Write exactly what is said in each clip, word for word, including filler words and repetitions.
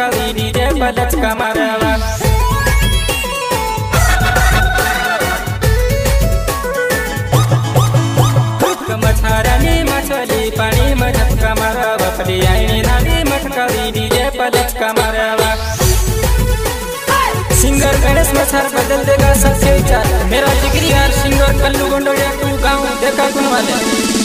मटकावी DJ पर लचका मारवा। मछारानी मछली पानी में झटका मारवा, पड़ी आईनी नानी मटकावी डीजे पर लचका मारवा। सिंगर गणेश मछार बदल देगा सबके विचार, मेरा जिगरी यार सिंगर कल्लू गोंडोया तू गाँव देखा कौन वाले।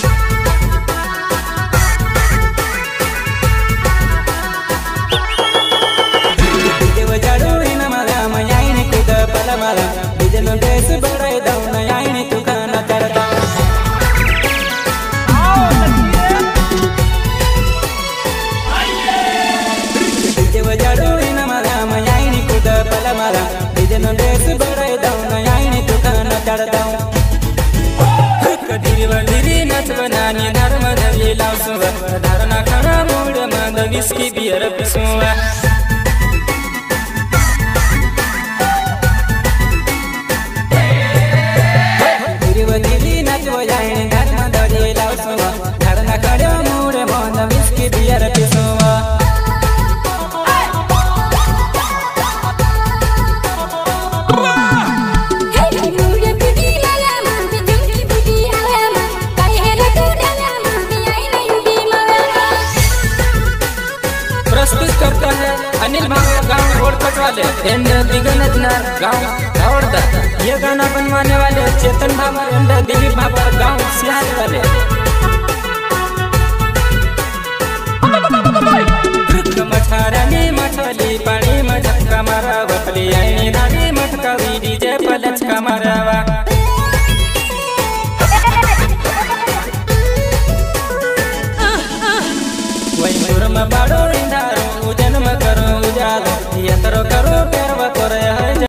बनानी धर्म धरी लाउसुवा, धारणा खड़ा मूड मंद विस्की बियर पिसुवा। दिली नचवा जाए धर्म धरी लाउसुवा, धारणा खड़ा मूड मंद विस्की बियर पिसुवा। प्रस्तुत करता है अनिल भांगर गाँव ओरकट वाले एंड बिगनजनार गाँव धावड़दा। ये गाना बनवाने वाले चेतन भावर एंड दिलीप भावर गाँव सिहार वाले। मछारानी मछली पानी में झटका मारवा, पली आईनी नानी मटकावी डीजे पर लचका मारवा।